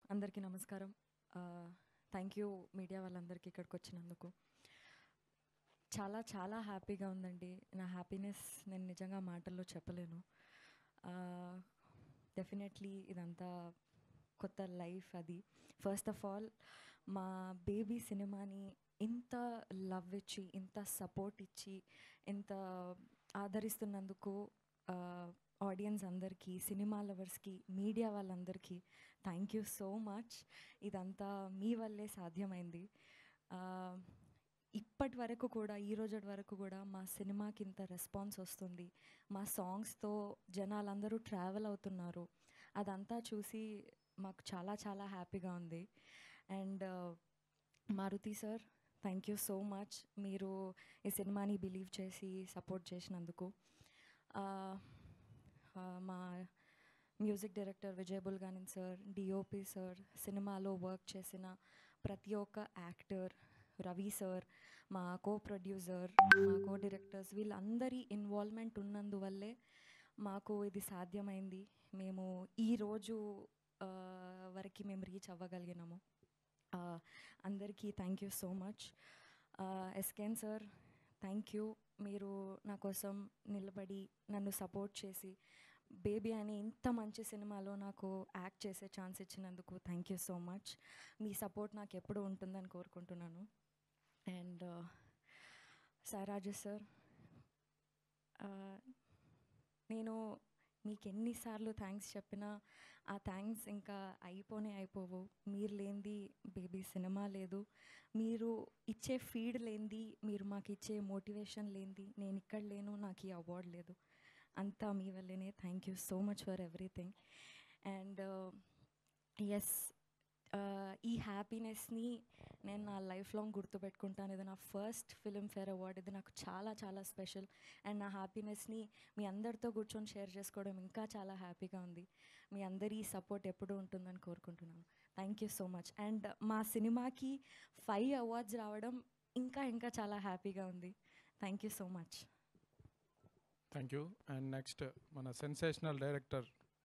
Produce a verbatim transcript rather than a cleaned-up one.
అందరికీ నమస్కారం. Thank you media వాళ్ళందరికీ ఇక్కడికి వచ్చినందుకు. చాలా చాలా హ్యాపీగా ఉందండి. నా హ్యాపీనెస్ నేను నిజంగా మాటల్లో చెప్పలేను. డెఫినెట్లీ ఇదంతా కొత్త లైఫ్ అది. ఫస్ట్ ఆఫ్ ఆల్ మా బేబీ సినిమాని ఇంత లవ్ ఇచ్చి, ఇంత సపోర్ట్ ఇచ్చి, ఇంత ఆదరిస్తున్నందుకు ఆడియన్స్ అందరికీ, సినిమా లవర్స్కి, మీడియా వాళ్ళందరికీ థ్యాంక్ యూ సో మచ్. ఇదంతా మీ వల్లే సాధ్యమైంది. ఇప్పటి వరకు కూడా, ఈ రోజు వరకు కూడా మా సినిమాకి ఇంత రెస్పాన్స్ వస్తుంది, మా సాంగ్స్తో జనాలందరూ ట్రావెల్ అవుతున్నారు, అదంతా చూసి మాకు చాలా చాలా హ్యాపీగా ఉంది. And Maruthi sir, thank you so much. మీరు ఈ సినిమాని బిలీవ్ చేసి సపోర్ట్ చేసినందుకు. మా music director Vijay Bulganin sir, DOP sir, సినిమాలో వర్క్ చేసిన ప్రతి ఒక్క యాక్టర్, రవి సార్, మా కో ప్రొడ్యూసర్, మా కో డైరెక్టర్స్, వీళ్ళందరి ఇన్వాల్వ్మెంట్ ఉన్నందువల్లే మాకు ఇది సాధ్యమైంది. మేము ఈరోజు వరకు మేము రీచ్ అవ్వగలిగినాము. అందరికీ thank you so much. SKN sir, thank you. మీరు నా కోసం నిలబడి నన్ను సపోర్ట్ చేసి బేబీ అనే ఇంత మంచి సినిమాలో నాకు యాక్ట్ చేసే ఛాన్స్ ఇచ్చినందుకు థ్యాంక్ యూ సో మచ్. మీ సపోర్ట్ నాకు ఎప్పుడూ ఉంటుందని కోరుకుంటున్నాను. అండ్ సాయిరాజు సార్, నేను మీకు ఎన్నిసార్లు థ్యాంక్స్ చెప్పినా ఆ థ్యాంక్స్ ఇంకా అయిపోనే అయిపోవు. మీరు లేనిది బేబీ సినిమా లేదు, మీరు ఇచ్చే ఫీడ్ లేనిది, మీరు మాకు ఇచ్చే మోటివేషన్ లేనిది నేను ఇక్కడ లేను, నాకు ఈ అవార్డు లేదు. అంతా మీ వల్లనే. Thank you so much for everything. And yes, ఈ హ్యాపీనెస్ని నేను నా లైఫ్ లాంగ్ గుర్తుపెట్టుకుంటాను. ఇది నా ఫస్ట్ ఫిల్మ్ఫేర్ అవార్డ్. ఇది నాకు చాలా చాలా స్పెషల్. అండ్ నా హ్యాపీనెస్ని మీ అందరితో కూర్చొని షేర్ చేసుకోవడం ఇంకా చాలా హ్యాపీగా ఉంది. మీ అందరి సపోర్ట్ ఎప్పుడూ ఉంటుందని కోరుకుంటున్నాను. Thank you so much. And మా సినిమాకి ఫైవ్ అవార్డ్స్ రావడం ఇంకా ఇంకా చాలా హ్యాపీగా ఉంది. Thank you so much. Thank you. And next మన సెన్సేషనల్ డైరెక్టర్